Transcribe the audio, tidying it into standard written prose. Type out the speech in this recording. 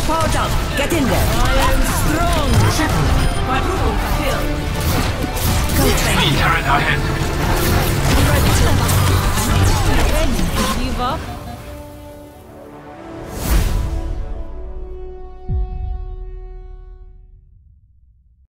powered up. Get in there. I am strong. Quadruple kill. Go train. Enemy turret ahead. Ready to give up.